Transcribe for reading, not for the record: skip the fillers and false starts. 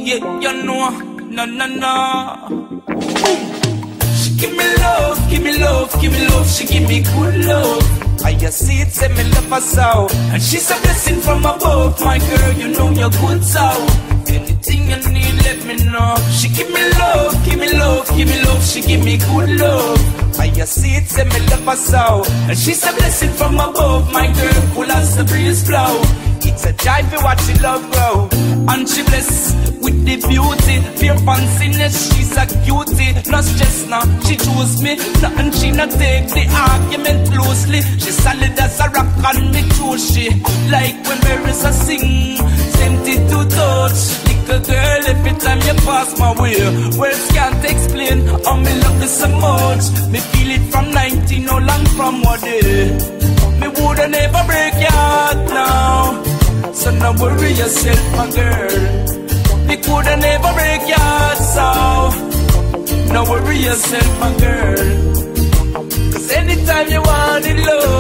Yeah, you know, no. She give me love, give me love, give me love. She give me good love. I just see it, say me love her so. And she's a blessing from above. My girl, you know you're good so. Anything you need, let me know. She give me love, give me love, give me love. She give me good love. I just see it, say me love her so. And she's a blessing from above. My girl, cool as the breeze blow. It's a joy to watch the love grow. And she bless with the beauty. Pure fanciness, she's a cutie. No stress now, she choose me. Nothing she not take the argument loosely. She solid as a rock and me choose she. Like when Marissa sing, tempted to touch. Little girl, every time you pass my way, words can't explain how me love you so much. Me feel it from 19, no long from one day. Me woulda never break your heart now. So no worry yourself, my girl. Me coulda never break your heart, so no worry yourself, my girl. Cause anytime you want it, love,